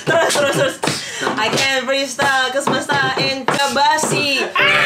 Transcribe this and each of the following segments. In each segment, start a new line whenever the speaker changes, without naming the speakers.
Terus. I can't freestyle ke semesta inkabasi.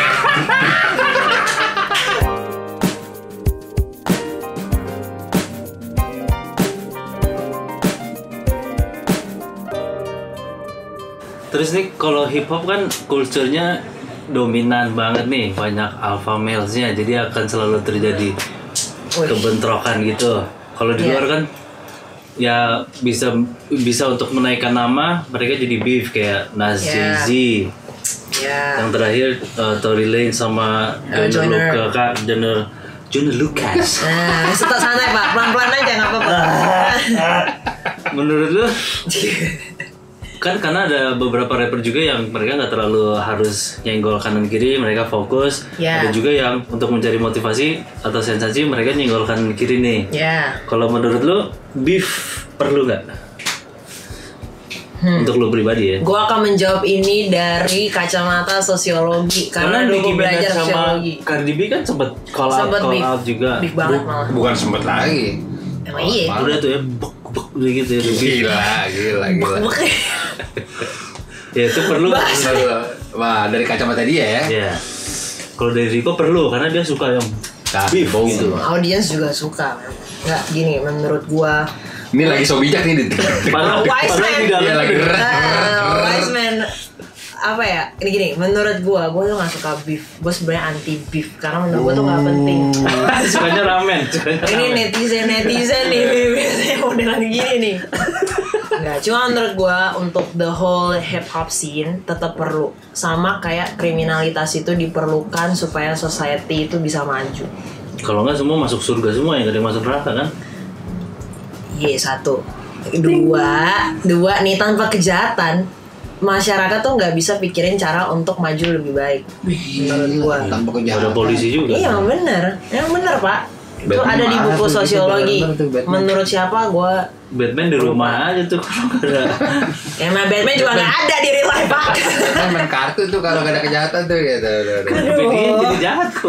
Terus nih kalau hip hop kan culture-nya dominan banget nih, banyak alpha males-nya, jadi akan selalu terjadi kebentrokan gitu. Kalau di luar kan ya bisa untuk menaikkan nama, mereka jadi beef kayak Nas Jay-Z. Yang terakhir Tory Lanez sama Joyner Lucas.
Nah, stop santai Pak, pelan-pelan aja nggak apa-apa.
Menurut lu? Kan karena ada beberapa rapper juga yang mereka nggak terlalu harus nyenggol kanan kiri, mereka fokus. Ada juga yang untuk mencari motivasi atau sensasi mereka nyenggol kanan kiri nih. Kalau menurut lo beef perlu nggak? Untuk lo pribadi ya?
Gue akan menjawab ini dari kacamata sosiologi karena dulu gue belajar sosiologi.
Cardi B kan sempat call out juga.
Beef banget malah.
Bukan sempat lagi.
Emang iya.
Udah tuh ya udah gitu ya.
Gila.
Ya itu perlu.
Wah, dari kacamata dia ya.
Iya. Kalau dari Rico perlu karena dia suka yang beef gitu.
Audiens juga suka. Nggak gini menurut gua.
Ini lagi so bijak nih.
Wise man.
Dia lagi
Wise man. Apa ya? Ini gini, menurut gua tuh nggak suka beef. Gua sebenarnya anti beef karena menurut gua tuh nggak penting.
Sukanya ramen.
Ini netizen nih, biasanya modelan gini nih. Nggak, cuma menurut gue untuk the whole hip hop scene tetap perlu. Sama kayak kriminalitas itu diperlukan supaya society itu bisa maju.
Kalau nggak semua masuk surga semua, yang gak ada yang masuk neraka kan?
Iya, satu. Dua nih, tanpa kejahatan masyarakat tuh nggak bisa pikirin cara untuk maju lebih baik. Menurut gue.
Tanpa kejahatan.
Ada polisi juga.
Iya, yang bener Pak. Itu ada di buku sosiologi. Menurut siapa gue?
Batman di rumah aja tuh kalau nggak ada.
Emang Batman juga nggak ada di real life Pak.
Kan main kartu tuh kalau nggak ada kejahatan tuh gitu.
Tapi dia jadi jahat kok.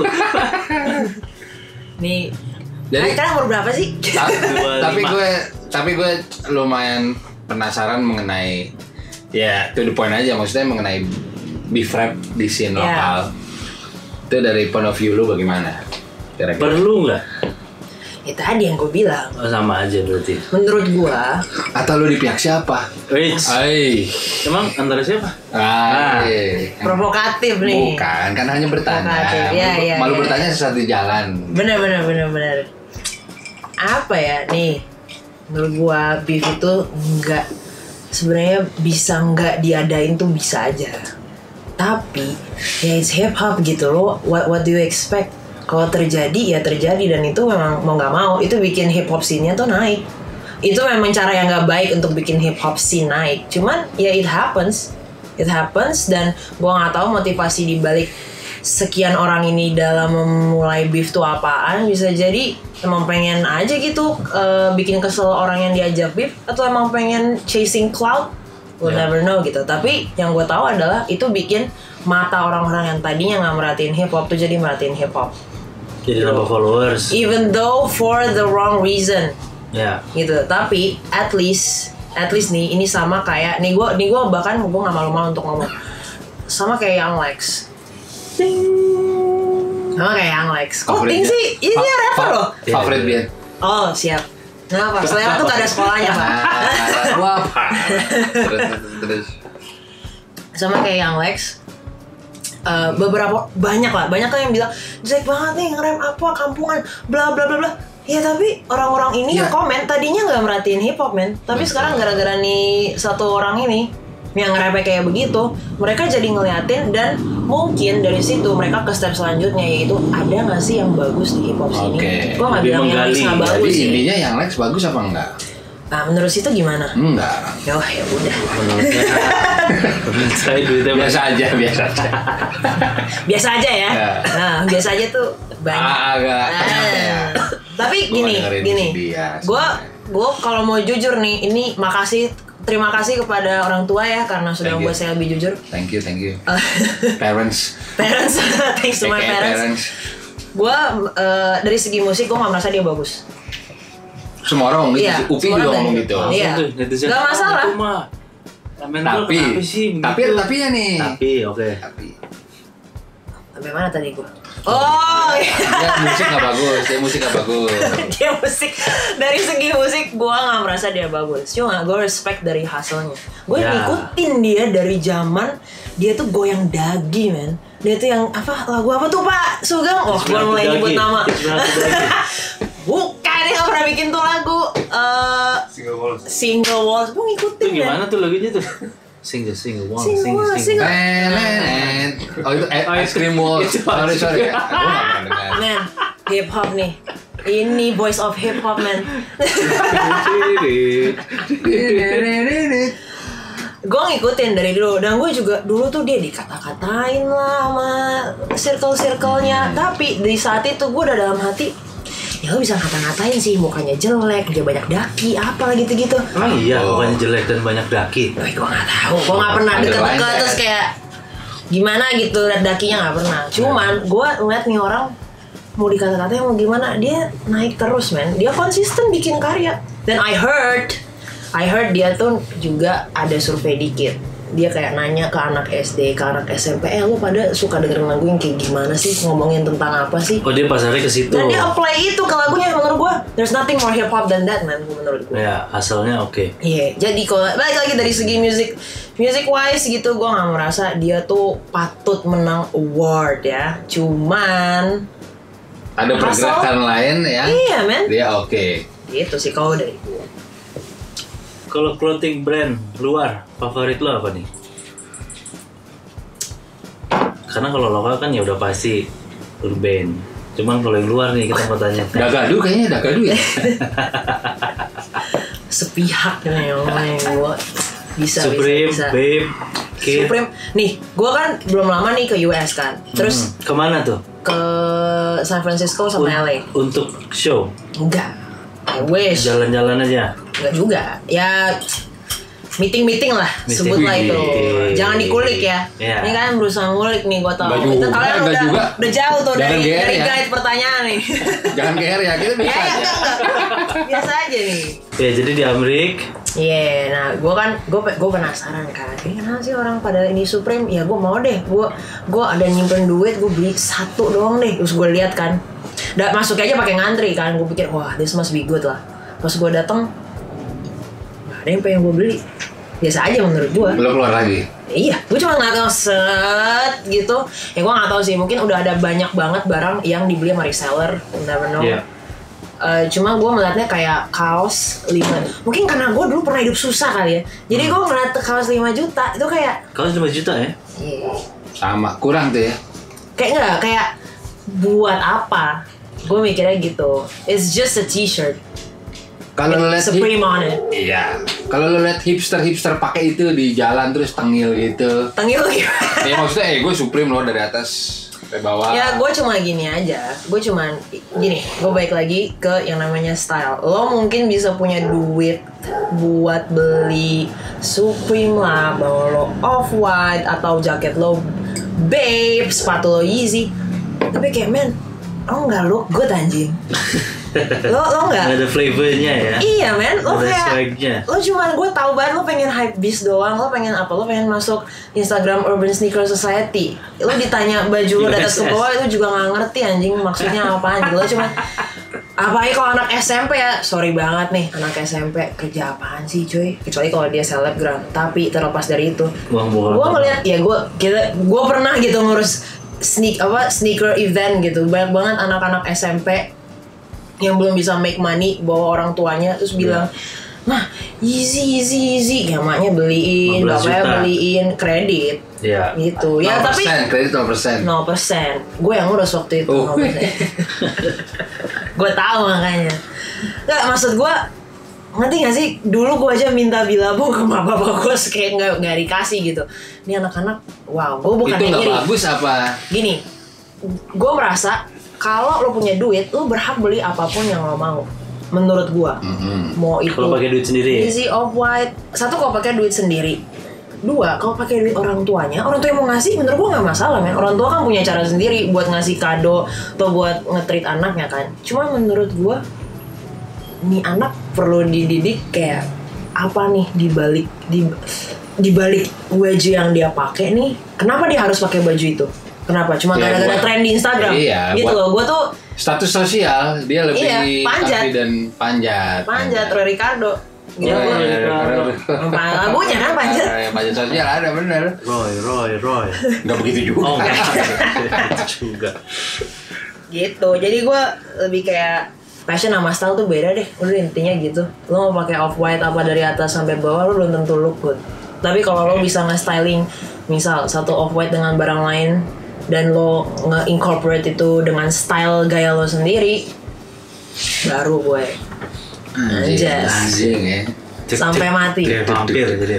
Nih.
Jadi
Kalian umur berapa sih?
Tapi gue lumayan penasaran mengenai ya to the point aja, maksudnya mengenai beef rap di scene lokal. Itu dari point of view lu bagaimana? Kira-kira.
Perlu nggak?
Ya tadi yang gue bilang.
Sama aja berarti.
Menurut gue.
Atau lu di pihak siapa?
Emang antara siapa?
Provokatif nih.
Bukan, kan hanya bertanya. Malu bertanya sesaat di jalan.
Bener. Apa ya nih? Menurut gue beef itu enggak, sebenarnya bisa enggak diadain tuh bisa aja. Tapi ya it's hip hop gitu loh. What do you expect? Kalau terjadi ya terjadi, dan itu memang mau nggak mau itu bikin hip hop scene-nya tuh naik. Itu memang cara yang nggak baik untuk bikin hip hop scene naik. Cuman ya it happens, dan gua nggak tahu motivasi dibalik sekian orang ini dalam memulai beef tuh apaan. Bisa jadi emang pengen aja gitu bikin kesel orang yang diajak beef, atau emang pengen chasing clout. We'll never know gitu. Tapi yang gue tahu adalah itu bikin mata orang-orang yang tadinya nggak merhatiin hip hop tuh jadi merhatiin hip hop.
Jadi nambah followers.
Even though for the wrong reason. Gitu. Tapi at least nih ini sama kayak nih gue bahkan gue nggak malu-malu untuk ngomong. Sama kayak Young Lex. Sama kayak Young Lex. Kok ting sih? Ini rapper loh.
Favorit dia.
Oh siap. Kenapa? Selera tuh gak ada sekolahnya Pak.
Wah. Terus.
Sama kayak Young Lex. Beberapa banyak lah yang bilang jelek banget nih ngerem apa kampungan bla bla bla bla. Ya tapi orang-orang ini yang komen tadinya nggak merhatiin hip hop men, tapi sekarang gara-gara nih satu orang ini yang nge-rap kayak begitu, mereka jadi ngeliatin, dan mungkin dari situ mereka ke step selanjutnya, yaitu ada nggak sih yang bagus di hip hop sini? Gue nggak bilang yang Lex nggak bagus sih.
Jadi intinya yang Lex bagus apa enggak?
Nah, menurut situ gimana?
Enggak.
Ya udah.
Menurut saya duitnya
biasa aja.
Biasa aja ya. Nah, biasa aja tuh banyak.
Agak.
Tapi gini. Gue kalau mau jujur nih, ini terima kasih kepada orang tua ya karena sudah membuat saya lebih jujur.
Thank you. Parents.
Thanks to my parents. Gue dari segi musik gue nggak merasa dia bagus.
Semua orang ngomong gitu, Upi juga ngomong gitu.
Iya. Gak masalah.
Fundamental kenapa sih begitu?
Tapi ya nih.
Tapi oke.
Sampai mana tadi gue? Oh,
Ya, musik gak bagus.
dia musik, dari segi musik gue nggak merasa dia bagus. Cuma gue respect dari hasilnya. Gue ngikutin dia dari zaman dia tuh goyang dagi, men. Dia tuh yang apa, lagu apa tuh Pak Sugeng? Oh, gue mulai nyebut nama. Bukan, dia nggak pernah bikin tuh lagu. Single Walls. Gue ngikutin.
Itu gimana tuh lagunya tuh? Sing one.
Oh itu Ice Cream Walls. Sorry.
Man, hip hop nih. Ini voice of hip hop, man. Gue ngikutin dari dulu, dan gue juga dulu tuh dia dikata-katain lah sama circle-nya. Tapi di saat itu gue udah dalam hati, ya lo bisa ngata-ngatain sih, mukanya jelek, dia banyak daki, apa gitu-gitu.
Emang iya mukanya jelek dan banyak daki?
Gue gak tahu, gue gak pernah deket-deket terus kayak gimana gitu, liat dakinya gak pernah. Cuman gue ngeliat nih orang mau dikata-katain mau gimana, dia naik terus, men. Dia konsisten bikin karya. Dan I heard dia tuh juga ada survei dikit. Dia kayak nanya ke anak SD, ke anak SMP, lu pada suka dengerin lagu yang kayak gimana sih, ngomongin tentang apa sih?
Oh, dia pasarnya ke situ.
Dan dia apply itu ke lagunya. Menurut gue, there's nothing more hip hop than that, man. Menurut gue.
Ya, hasilnya oke.
Iya, jadi kalau balik lagi dari segi music wise gitu, gue nggak merasa dia tuh patut menang award ya. Cuman
ada pergerakan lain ya.
Iya, men.
Dia oke.
Gitu sih kalau dari gue.
Kalau clothing brand luar, favorit lo apa nih? Karena kalau lokal kan ya udah pasti Urban. Cuman kalau yang luar nih kita mau tanya.
Dagadu kayaknya ya.
Sepihak nih yang gue bisa.
Supreme, Babe, Kid.
Supreme. Nih, gue kan belum lama nih ke US kan. Terus
kemana tuh?
ke San Francisco sama LA.
Untuk show?
Enggak. I wish.
Jalan-jalan aja.
Enggak juga. Ya meeting lah, sebutlah itu. Jangan dikulik ya. Ini kan berusaha ngulik nih, gue tau. Kita kalian udah jauh tuh dari guide pertanyaan nih.
Jangan GR ya, kita bisa aja.
Enggak. Biasa aja nih.
Ya jadi di Amerika.
Iya, nah gue penasaran kan. Kenapa sih orang pada ini Supreme? Ya gue mau deh. Gue ada nyimpen duit, gue beli satu doang deh. Terus gue lihat kan. Masuk aja pakai ngantri kan. Gue pikir wah this must be good lah. Pas gue datang nggak ada yang pengen gue beli. Biasa aja menurut gue.
Belum keluar lagi.
Iya, gue cuma nggak tahu set gitu. Ya gue nggak tahu sih. Mungkin udah ada banyak banget barang yang dibeli sama reseller. Never know. Yeah. Cuma gue melihatnya kayak kaos 5. Mungkin karena gue dulu pernah hidup susah kali ya. Jadi gue ngeliat kaos 5 juta itu kayak.
Kaos 5 juta ya?
Iya.
Sama, kurang tuh ya.
Kayak buat apa? Gue mikirnya gitu. It's just a t-shirt.
Kalau lo lihat
Supreme on it.
Iya. Kalau lo lihat hipster pakai itu di jalan terus tengil gitu.
Tengil gimana?
Ya maksudnya gue Supreme loh dari atas sampai bawah.
Ya gue cuma gini aja. Gue balik lagi ke yang namanya style. Lo mungkin bisa punya duit buat beli Supreme lah, bawa lo Off-White atau jaket lo Babe, sepatu lo Yeezy. Tapi kayak men, lo nggak look good anjing. lo nggak
ada flavornya ya.
Iya men, lo
ada
kayak
swagnya.
Lo cuma gue tahu banget lo pengen hype beast doang. Lo pengen apa? Lo pengen masuk Instagram Urban Sneaker Society. Lo ditanya baju lo dari atas ke bawah itu juga nggak ngerti anjing maksudnya apaan. Lo cuma apalagi kalau anak SMP ya, sorry banget nih anak SMP kerja apaan sih cuy, kecuali kalau dia selebgram. Tapi terlepas dari itu, gue ngeliat ya gue pernah gitu ngurus sneaker event gitu. Banyak banget anak-anak SMP yang belum bisa make money bawa orang tuanya terus bilang, nah easy ya maknya beliin, bapaknya beliin kredit.
Ya.
Gitu. Ya
0%,
tapi
kredit 0%.
Gue yang ngurus waktu itu 0%. Gue tahu makanya. Nggak, maksud gue ngerti gak sih? Dulu gue aja minta bilabong ke bapak gue kayak nggak dikasih gitu. Ini anak-anak, wow, gue bukan
itu
yang iri.
Itu nggak bagus apa?
Gini, gue merasa kalau lo punya duit, lo berhak beli apapun yang lo mau. Menurut gue, mau itu.
Kalau pakai duit sendiri.
Easy Off-White. Satu kalau pakai duit sendiri. Dua, kalau pakai duit orang tuanya yang mau ngasih, menurut gue nggak masalah men. Orang tua kan punya cara sendiri buat ngasih kado atau buat nge-treat anaknya kan. Cuma menurut gue, nih anak perlu dididik kayak apa nih dibalik dibalik baju yang dia pakai nih, kenapa dia harus pakai baju itu? Kenapa? Cuma
Ya,
gara-gara tren di Instagram.
Iya,
gitu loh. Gue tuh
status sosial dia lebih
panjat.
arti dan panjat.
Roy Ricardo. Gitu lagunya kan panjat.
Panjat sosial ada bener.
Roy.
Nggak begitu juga.
Oh, enggak juga.
Gitu. Jadi gue lebih kayak fashion sama style tuh beda deh. Udah intinya gitu. Lo mau pakai off white apa dari atas sampai bawah, lo belum tentu look good. Tapi kalau lo bisa nge-styling misal satu off white dengan barang lain dan lo nge-incorporate itu dengan style gaya lo sendiri, baru gue
Anjing ya.
sampai mati.
Kayak vampir jadi.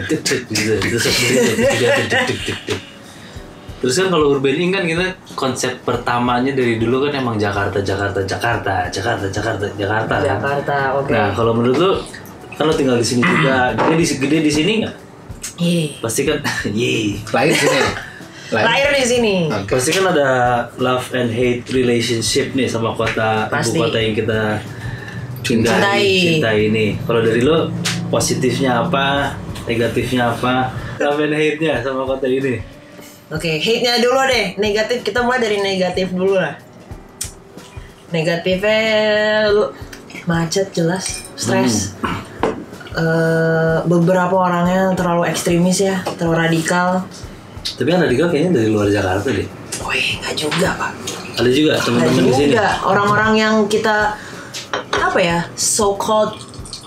Terus kan kalau urban ink kan kita konsep pertamanya dari dulu kan emang Jakarta.
Jakarta, oke.
Nah, kalau menurut lu kan lo tinggal di sini juga, gede di sini nggak? Pasti kan,
Lahir sini.
Lahir di sini.
Okay.
Pasti kan ada love and hate relationship nih sama kota
Pasti.
ibu kota yang kita
Cintai.
ini. Kalau dari lo positifnya apa, negatifnya apa, love and hate-nya sama kota ini?
Oke, hate-nya dulu deh. Negatif, kita mulai dari negatif dulu lah. Negatifnya macet jelas, stres. Beberapa orangnya terlalu ekstremis ya, terlalu radikal.
Tapi yang radikal kayaknya dari luar Jakarta deh.
Wih, nggak juga pak.
Ada juga teman-teman di sini.
Juga orang-orang yang kita apa ya, so called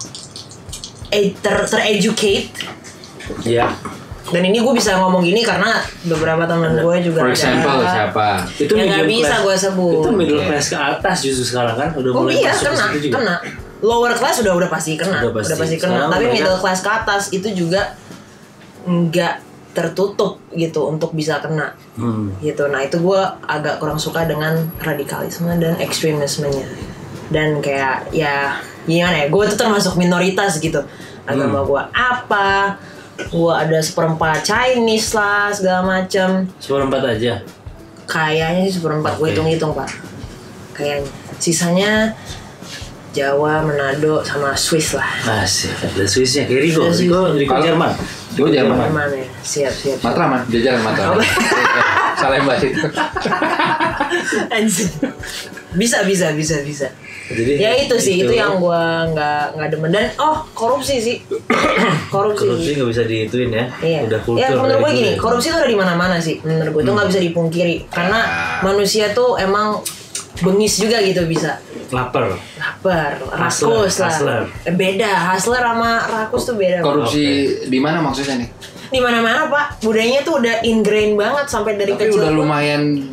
ter-educate.
Iya.
Dan ini gue bisa ngomong gini karena beberapa teman gue juga
For example
ada.
siapa?
Itu
Ya nggak
middle
bisa
class.
gue sebut.
Itu middle class ke atas justru sekarang kan udah
Oh
mulai
iya,
masuk ke
kena,
situ juga.
kena. Lower class udah pasti kena.
Udah pasti.
kena.
Sekarang
Tapi
mereka-
middle class ke atas itu juga nggak tertutup gitu untuk bisa kena. Gitu. Nah, itu gue agak kurang suka dengan radikalisme dan ekstremismenya. Dan kayak ya gimana ya? Gue tuh termasuk minoritas gitu. Agama gue apa? Gue ada seperempat Chinese lah segala macem.
Seperempat aja.
Kayaknya sih seperempat. Gue
Oke.
hitung-hitung pak. Kayaknya. Sisanya Jawa, Manado, sama Swiss lah.
Asik. Ada Swissnya. Kayak Rico.
Ada Swiss.
Rico
Kalau-
Jerman.
Gue Jerman.
Mana ya? Siap.
Matraman, jajaran Matraman. Salah yang bahas itu.
Anjing. Bisa.
Jadi
Ya itu sih, itu yang gua nggak demen. Dan korupsi sih.
korupsi nggak bisa dihituin ya.
Iya.
Udah kultur.
Ya menurut gue
dari
gini,
dulu ya.
korupsi itu ada di mana-mana sih. Menurut gue itu nggak bisa dipungkiri. Karena manusia tuh emang bengis juga gitu bisa.
Lapar.
Rakus lah.
Hustler.
Beda, hustler sama rakus tuh beda.
Korupsi di mana maksudnya nih?
Di mana-mana pak, budayanya tuh udah ingrain banget sampai dari
Tapi
kecil.
udah
tuh.
lumayan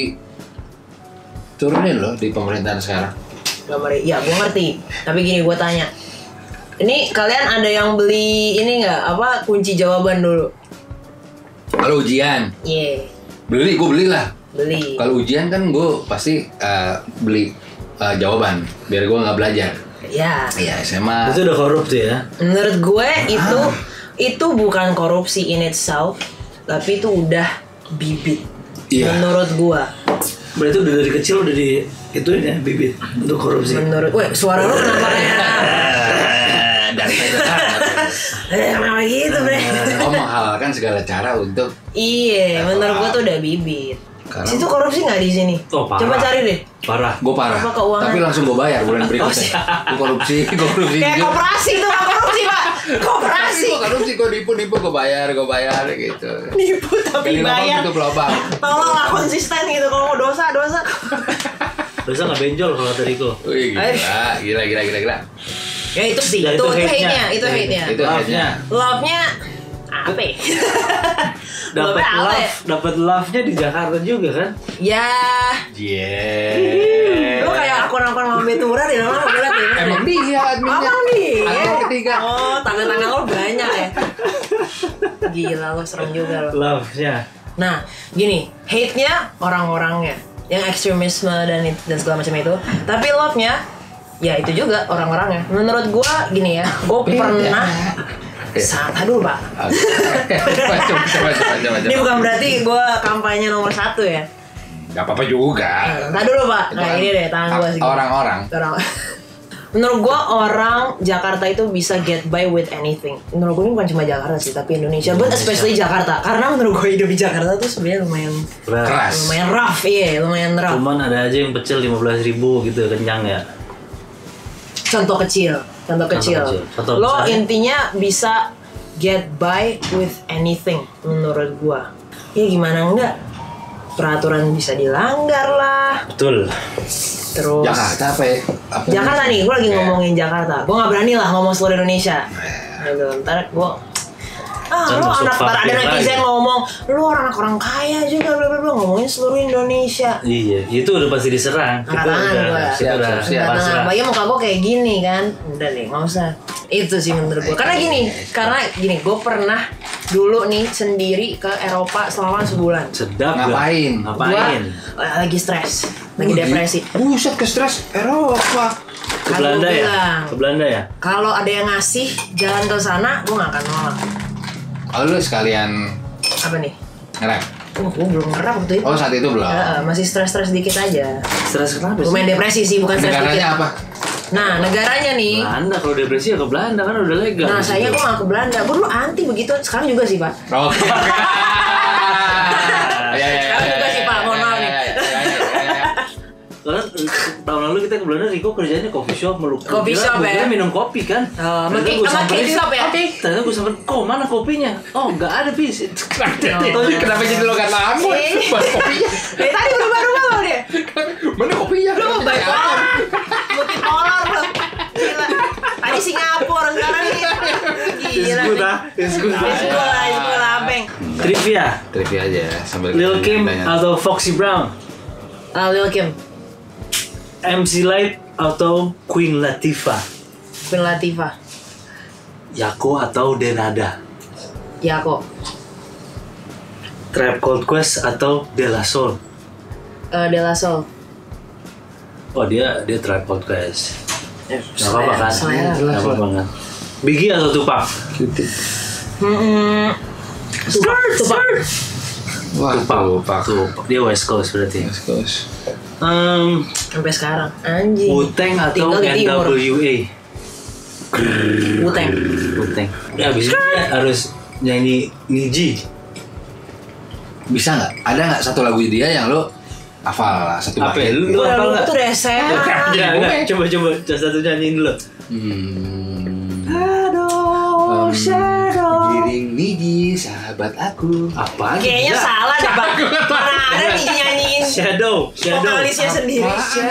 turunin loh di pemerintahan sekarang.
Ya gue ngerti. Tapi gini gue tanya. Ini kalian ada yang beli ini nggak kunci jawaban dulu?
Kalau ujian, gue belilah.
Beli.
Kalau ujian kan gue pasti beli jawaban biar gue nggak belajar.
Ya.
Iya SMA.
Itu udah korupsi ya.
Menurut gue itu bukan korupsi in itself, tapi itu udah bibit.
Iya.
Menurut gue.
Berarti udah dari kecil udah di ituin ya bibit untuk korupsi.
Suara lu kenapa kayak?
Dari
Kenapa gitu bre?
menghalalkan segala cara untuk
Iya, menurut gue tuh udah bibit.
Karena-
Situ korupsi nggak di sini?
Oh, parah.
Coba cari deh.
Parah.
gue parah.
Apa keuangan?
Tapi langsung gue bayar bulan berikutnya. Gue korupsi
Kayak
jujur.
koperasi tuh nggak korupsi pak. Koperasi.
Gue korupsi, gue nipu, gue bayar gitu.
Nipu tapi
Gali lubang
bayar.
tutup lubang.
Tolong lah konsisten gitu. Kalau mau dosa.
Dosa nggak benjol kalau kata Rico.
Wih gila.
Ya itu sih.
Ya,
Itu
itu hate-nya.
hate-nya. Itu hate-nya.
Itu hate-nya.
Love-nya apa ya?
Dapat
Love-nya apa ya?
dapat love-nya di Jakarta juga kan?
Ya,
Yeah.
lu kayak akun-akun Mama Betura deh, lama gue liat deh.
Emang dia adminnya.
Emang dia?
Admin ketiga.
Oh, tangan-tangan lo banyak ya. Gila lo, serem juga lo.
Love-nya.
Nah, gini, hate-nya orang-orangnya, yang ekstremisme dan segala macam itu. Tapi love-nya, ya itu juga orang-orangnya. Menurut gua gini ya, gua pernah. Salah dulu pak.
Coba.
Ini bukan berarti gua kampanye nomor 1 ya.
Gak apa-apa juga.
Nah dulu pak. Nah ini deh tangan gua segini.
Orang-orang.
Menurut gua orang Jakarta itu bisa get by with anything. Menurut gua ini bukan cuma Jakarta sih, tapi Indonesia. But especially Jakarta. Karena menurut gua hidup di Jakarta tuh sebenarnya lumayan
Keras.
lumayan rough, iya, lumayan rough.
Cuman ada aja yang pecel 15.000 gitu, kenyang ya.
Contoh kecil.
Contoh
Lo
misalnya?
intinya bisa get by with anything menurut gua. Ya gimana enggak? Peraturan bisa dilanggar lah.
Betul.
Terus
Jakarta apa ya?
Jakarta nih, gue lagi ngomongin Jakarta. Gue nggak berani lah ngomong seluruh Indonesia. Gitu. Ntar gue
Kan
lu
masuk
anak ada
fakir
netizen
lagi.
ngomong lu orang kaya juga bla bla bla, ngomongin seluruh Indonesia.
Iya, itu udah pasti diserang.
Angkat tangan gua.
Kita udah
Siap.
pasrah.
Nah, muka gue kayak gini kan. Udah deh, nggak usah. Itu sih menurut gue. Karena gini, gue pernah dulu nih sendiri ke Eropa selama sebulan.
Sedap.
Ngapain?
Gak?
Gue
Ngapain?
lagi stres, lagi depresi.
Buset ke stres Eropa.
Ke
Kan
Belanda
gua
ya?
bilang,
Ke Belanda ya?
kalau ada yang ngasih jalan ke sana, gue gak akan nolak.
Kalau lu sekalian
Apa nih?
nge-rap.
Gue belum ngerap waktu itu.
Oh saat itu belum.
Masih stres-stres dikit aja.
Stres kenapa sih?
Lumayan depresi sih, bukan stres dikit.
Negaranya apa?
Nah, negaranya nih.
Belanda, kalau depresi ya ke Belanda kan udah legal.
Nah,
di
sayangnya
situ.
gue gak ke Belanda. Gue dulu anti begitu. Sekarang juga sih, Pak.
Oke.
Sekarang juga sih, Pak. Mohon maaf nih.
Karena tahun lalu kita ke Belanda, Riko kerjanya coffee shop meluk.
Coffee shop ya?
Kita minum kopi kan.
Sama
Ternyata gua
sama
samperin,
cake shop ya?
Ternyata gue samperin, kok mana kopinya? Oh nggak ada bis.
Kenapa jadi lo gak tahu? Buat kopinya.
Dari tadi berubah-ubah loh dia.
Mana kopinya?
Lu baik banget. Multipolar lo. Gila. Tadi Singapura, sekarang nih. Gila.
It's good.
Sekolah, Beng.
Trivia,
Trivia aja sambil
Lil Kim
tanya.
atau Foxy Brown,
Lil Kim.
MC Light atau Queen Latifah,
Queen Latifah.
Yako atau Denada,
Ya kok.
Tribe Called Quest atau De La Soul.
De La Soul.
Oh dia Tribe Called Quest. Gak apa-apa kan?
Selera.
Gak apa-apa kan? Biggie atau Tupac?
Tupac.
Wah, Tupac.
Dia West Coast berarti.
West Coast.
Sampai sekarang. Anjing.
Wu-Tang atau
Tinggal di timur.
NWA?
Wu-Tang.
Wu-Tang. Ya abis itu dia harus nyanyi Niji.
Bisa nggak? Ada nggak satu lagu dia yang lo hafal satu
Apa
bait?
ya? Lu
Udah
hafal
lu
nggak?
tuh udah SMA.
Ya enggak, coba satu nyanyiin dulu.
Shadow.
Giring Niji sahabat aku.
Apa?
Kayaknya salah deh, Bang. Mana ada nih nyanyiin
Shadow.
vokalisnya sendiri.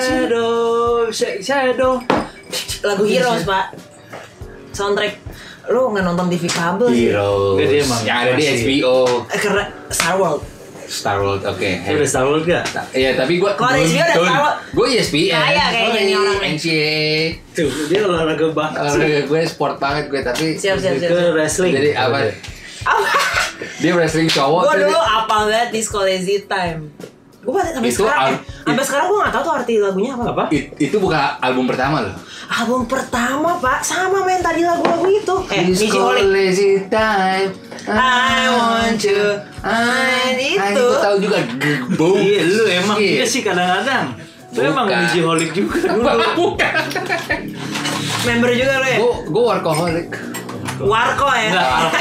Shadow.
Lagu Heroes, Pak. Soundtrack. Lu nggak nonton TV kabel sih?
Hero.
Dia emang
Yang ada di
masih-
HBO.
Karena Star World.
Star World, oke.
Lu udah Star Wars gak?
Iya, tapi gua
Kalau ada HBO ada Star World.
Gue ESPN.
Kaya kayaknya nih orang nih.
NCAA.
Tuh, dia olahraga banget sih.
Olahraga gue sport banget gue, tapi
Siap.
Ke wrestling.
jadi apa?
Apa?
Dia wrestling cowok.
Gue
terus
dulu
dia-
apal banget Disco Lazy Time. Gue sampai
Itu
sekarang, sampai sekarang gue nggak tahu tuh arti lagunya apa.
Apa?
Itu bukan album pertama loh.
Album pertama, Pak, sama main tadi lagu-lagu itu. Niji Holic.
Lazy Time.
I want you. Itu.
Gue tahu juga. Boom.
Iya, lu emang
Iya.
iya sih kadang-kadang. Lu emang
Bukan.
Niji-holic juga dulu.
Bukan.
Member juga lo ya?
Gue workaholic.
Warko ya?
Enggak,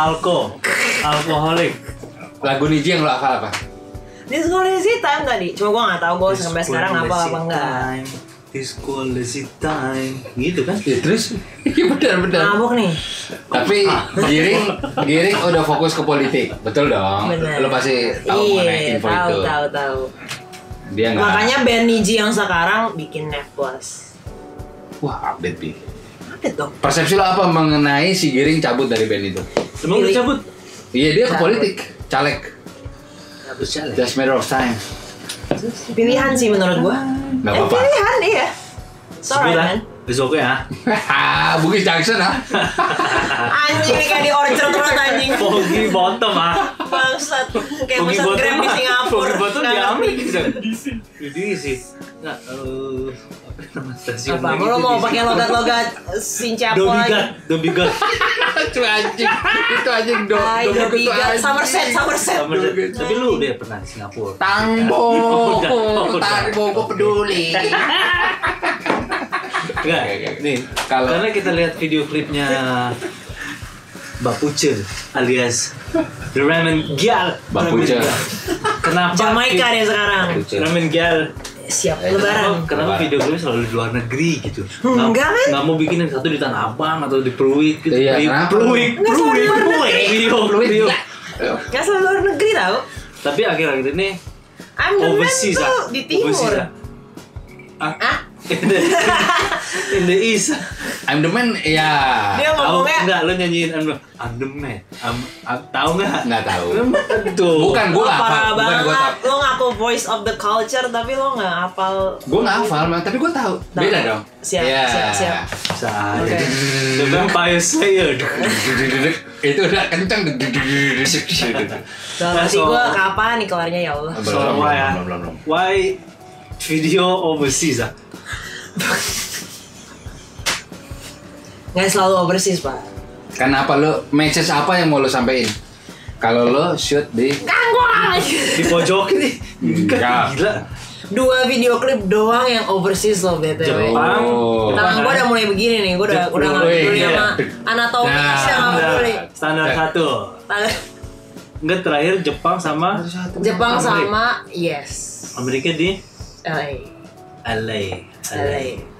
alkoholik.
Lagu Niji yang lo hafal apa?
Disco Lazy Time tadi. Cuma gue nggak tahu gue sampai sekarang apa enggak.
Disco lazy time. Gitu kan?
Ya terus? Iya benar.
Mabuk nih.
Tapi Giring udah fokus ke politik, betul dong.
Bener.
Lo pasti tahu mengenai
Iya,
info itu.
tahu.
Dia nggak.
Makanya band Niji yang sekarang bikin Net Plus.
Wah, update bi.
Update dong.
Persepsi lo apa mengenai si Giring cabut dari band itu?
Emang udah cabut?
Iya dia ke
Cabut.
politik, caleg.
Cabut caleg.
Just matter of time.
Pilihan sih menurut gua.
Nggak apa-apa.
Pilihan iya. Sorry
Sebelah.
man.
Besoknya ya.
Bugis Junction ah.
Anjing nih kayak di orchard terus anjing.
Foggy bottom ah.
Bangsat. Kayak
Foggy
pesan Grab di Singapura.
Foggy bottom
Nggak
di
ngerti.
Amerika. Diisi. Nggak, apa nama stasiun?
Apa? Lu mau pakai logat-logat Sincapo lagi?
Dobigat.
Itu anjing. Itu anjing
Ay, Dobigat. Somerset.
Tapi lu udah pernah di Singapura.
Tangbo.
Udah.
Tangbo gue peduli.
Enggak,
Oke.
nih. Karena kita lihat video klipnya Mbak Pucil alias The Ramen Gyal.
Bapuja.
Kenapa?
Jamaika dia sekarang.
Ramen Gyal.
Siap lebaran.
Kenapa video klip selalu di luar negeri gitu?
Enggak, men.
Nggak mau bikin yang satu di Tanah Abang atau di Pluit gitu.
Iya, kenapa?
Pluit. Video.
Gak selalu luar negeri tau.
Tapi akhir-akhir ini
I'm the man
overseas
tuh di timur.
Overseas, In the East.
I'm the man, ya.
Dia ngomongnya
Enggak, lo nyanyiin I'm the man. Tahu nggak?
Nggak tahu.
Tuh.
Bukan gue nggak hafal.
parah
Bukan gue
banget.
tahu.
Lo ngaku voice of the culture tapi lo nggak hafal.
Gue nggak hafal, tapi gue tahu. Beda dong.
Siap,
Iya.
siap.
Saya.
Oke.
The Vampire Slayer.
Itu udah kenceng.
Dalam hati gue kapan nih kelarnya ya Allah.
So why?
Belum.
Why video overseas?
Nggak selalu overseas pak.
Kenapa lo message apa yang mau lo sampein? Kalau lo shoot di
Kangguan.
Di pojok ini.
Enggak.
Gila.
2 video klip doang yang overseas lo btw.
Jepang.
Tangan gue udah mulai begini nih, gue udah nggak peduli
iya.
sama anatomisnya nggak peduli.
Standar satu. Enggak, terakhir Jepang sama
Jepang sama yes.
Amerika di
LA.
LA.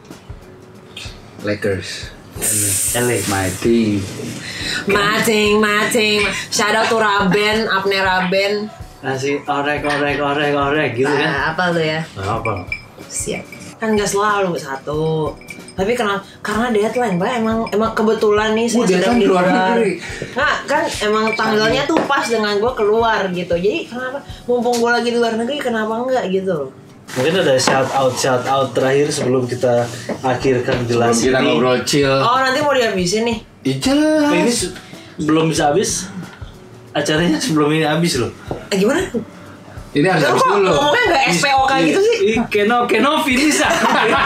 Lakers.
LA.
My team.
Mating. Shout out to Raben, Apne Raben.
Nasi orek gitu kan.
Nah, apa tuh ya?
Nah, apa?
Siap. Kan nggak selalu satu. Tapi karena deadline, Pak. Emang kebetulan nih saya sedang di luar negeri. Nah, kan emang tanggalnya tuh pas dengan gue keluar gitu. Jadi kenapa mumpung gue lagi di luar negeri kenapa enggak gitu?
Mungkin ada shout out terakhir sebelum kita akhirkan jelas
Kita
ini.
ngobrol chill.
Oh, nanti mau dihabisin nih.
Jelas.
Ini belum bisa habis. Acaranya sebelum ini habis loh.
Gimana?
Ini harus
Lo
habis
kok
dulu.
ngomongnya nggak SPOK gitu sih?
Keno finish ah.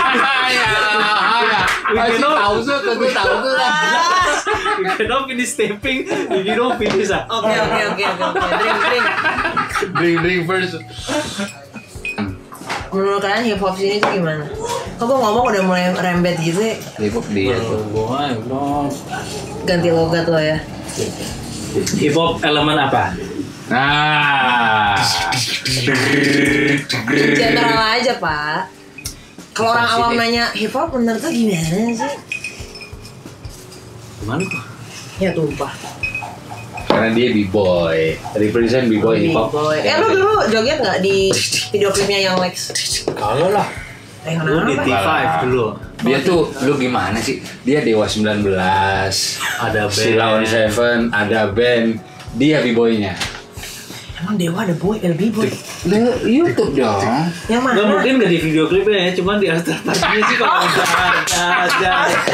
Masih tahu tuh, tentu tahu tuh lah.
Keno finish taping, you don't finish ah.
Oke. Drink.
First.
Menurut kalian hip hop sini tuh gimana? Kok gue ngomong udah mulai rembet gitu ya?
Hip-hop dia tuh.
Ganti logat lo ya.
Hip hop elemen apa?
Nah.
General aja pak. Kalau orang awam nanya hip hop menurut tuh gimana sih?
Gimana tuh?
Ya tumpah.
Karena dia b-boy, represent b-boy hip hop.
Lo dulu joget nggak di video klipnya yang Lex?
Kalau lah. Lu di
Kenapa?
T5 dulu.
Dia tuh, lu gimana sih? Dia Dewa 19,
Ada band.
Silaon Seven, ada band. Dia b-boynya.
Emang Dewa ada B-boy?
YouTube dong.
Yang mana?
Nggak mungkin nggak di video klipnya ya, cuman di after party-nya sih kalau ada.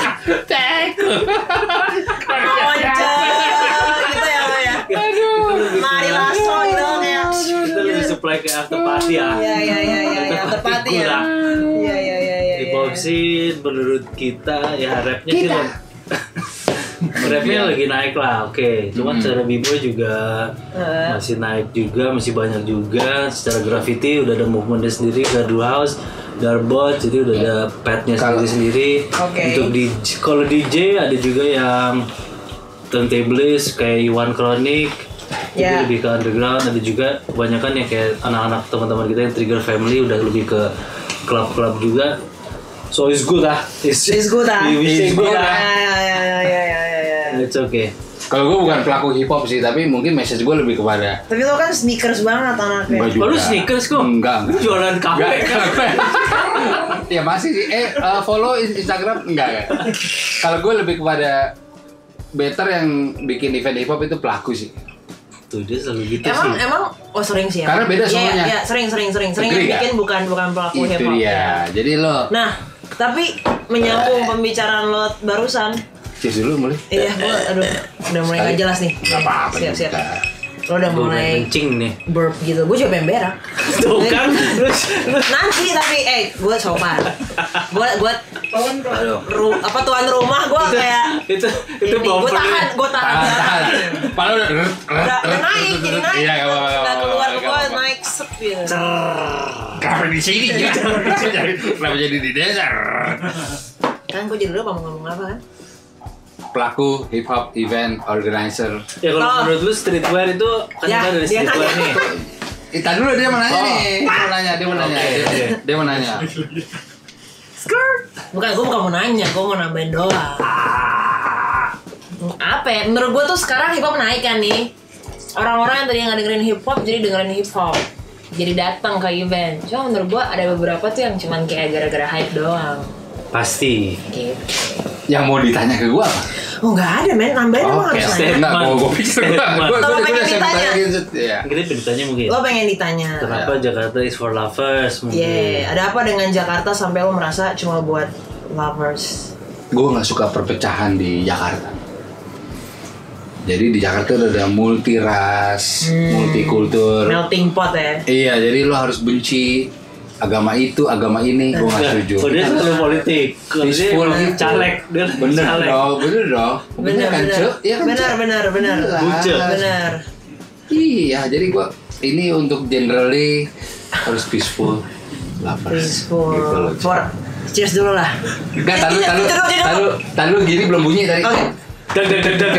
Gitu ya lo ya. Mari lasso gitu kan ya.
Kita lebih supply ke after party ya.
Iya. Tepati ya. Iya.
Hip hop sih menurut kita ya rapnya sih rapnya lagi naik lah, oke. Cuman secara b-boy juga masih naik juga, masih banyak juga. Secara graffiti udah ada movementnya sendiri, Gardu House, Darbot, jadi udah ada padnya sendiri.
Oke.
Untuk kalau DJ ada juga yang turntablist kayak Iwan Kronik, itu
Ya.
lebih ke underground. Ada juga kebanyakan yang kayak anak-anak teman-teman kita yang Trigger Family udah lebih ke klub-klub juga. So it's good ah.
It's good ah.
It's good ah.
Ya.
It's okay.
Kalau gue bukan pelaku hip hop sih, tapi mungkin message gue lebih kepada
Tapi lo kan sneakers banget anaknya.
Enggak juga.
Lu sneakers kok?
Enggak.
Lu jualan kafe kan?
Ya masih sih. Follow Instagram enggak kan? Kalau gue lebih kepada better yang bikin event hip hop itu pelaku sih.
Tuh dia selalu gitu
Emang
sih.
sering sih ya.
Karena beda semuanya.
Iya, sering
Agree
yang bikin
nggak?
bukan pelaku hip
Itu
hop.
dia. Jadi lo
Nah, tapi menyambung pembicaraan lo barusan.
cheers dulu mulai.
Iya, gua udah mulai nggak jelas nih.
Enggak apa-apa.
Siap.
juga.
Lo udah
Gua
mulai
kencing nih.
burp gitu. Gue juga pengen berak.
Tuh kan.
Nanti tapi gue sopan. Gue tuan rumah gue kayak
itu
gue tahan.
Tahan. Padahal
Udah naik jadi naik.
Iya, nggak apa-apa.
Udah keluar
Nggak
gue
apa-apa.
naik set gitu.
Kenapa di sini ya? Kenapa jadi di desa?
Kan gue jadi lu ngomong apa kan?
Pelaku hip hop event organizer.
Ya kalau
Oh.
menurut lu streetwear itu kan
Ya,
kita dari
dia
streetwear
nanya.
nih.
Tadi dulu dia mau nanya
Oh.
nih. Dia mau nanya.
Oke.
Dia mau nanya.
Bukan, gue bukan mau nanya, gue mau nambahin doang. Apa ya? Menurut gue tuh sekarang hip hop naik kan nih. Orang-orang yang tadi nggak dengerin hip hop jadi dengerin hip hop. Jadi datang ke event. Cuma menurut gue ada beberapa tuh yang cuman kayak gara-gara hype doang.
Pasti.
Gitu.
Yang mau ditanya ke gua apa?
Oh nggak ada men, nambahin emang
Oke,
harus
step.
nanya.
enggak, gua pikir gua
Kalau pengen
udah siap
ditanya.
ditanya. Ya.
Kita penitanya mungkin.
Lo pengen ditanya.
Kenapa Jakarta is for lovers mungkin?
Ada apa dengan Jakarta sampai lo merasa cuma buat lovers?
Gue nggak suka perpecahan di Jakarta. Jadi di Jakarta udah ada multi ras, multikultur.
Melting pot ya.
Iya, jadi lo harus benci agama itu, agama ini. Gue nggak setuju.
Oh, dia selalu politik. Kalau dia
Peaceful
emang
gitu.
caleg, dia
Bener
caleg.
dong, bener dong.
Bener
kan,
bener.
Cuk? Iya kan, Cuk?
Bener.
Buce.
Bener.
Iya, jadi gue ini untuk generally harus peaceful lovers.
Peaceful.
Gitu loh, Cuk.
For cheers dulu lah.
Enggak,
Iya,
taruh gini belum bunyi tadi.
Oke.
Dag.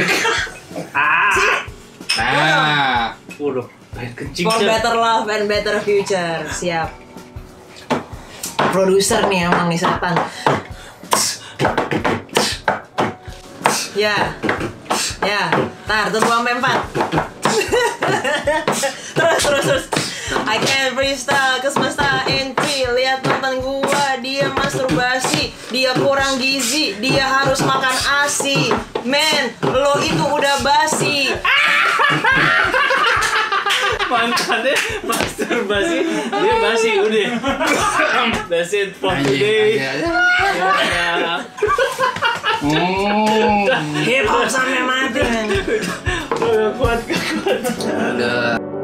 Nah,
Waduh, air kencing.
For
Cak.
better love and better future. Siap. Produser nih emang nih setan. Ya. Tar, tunggu sampai 4. terus. I can't freestyle ke semesta entry. Lihat mantan gua, dia masturbasi, dia kurang gizi, dia harus makan ASI. Men, lo itu udah basi.
Mantannya masturbasi, dia basi udah. That's it for today. Ya.
Hip hop sampai mati men.
Kuat.
Udah.